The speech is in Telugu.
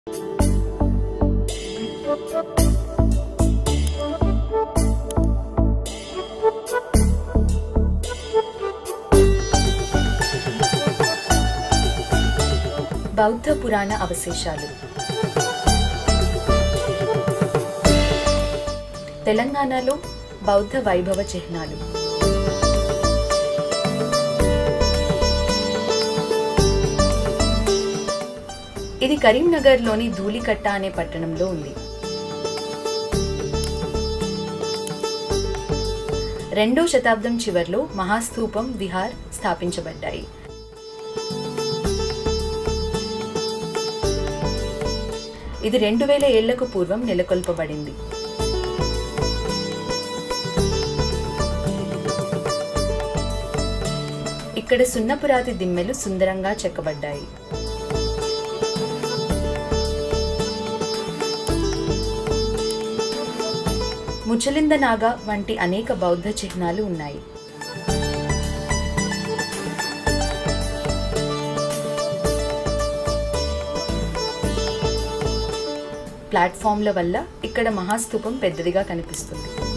బౌద్ధ పురాణ అవశేషాలు. తెలంగాణలో బౌద్ధ వైభవ చిహ్నాలు. ఇది కరీంనగర్లోని ధూళికట్ట అనే పట్టణంలో ఉంది. 2వ శతాబ్దం చివర్లో మహాస్థూపం, విహార్ స్థాపించబడ్డాయి. ఇది 2000 ఏళ్లకు పూర్వం నెలకొల్పబడింది. ఇక్కడ సున్నపురాతి దిమ్మెలు సుందరంగా చెక్కబడ్డాయి. ముచలింద నాగ వంటి అనేక బౌద్ధ చిహ్నాలు ఉన్నాయి. ప్లాట్ఫామ్ల వల్ల ఇక్కడ మహాస్థూపం పెద్దదిగా కనిపిస్తుంది.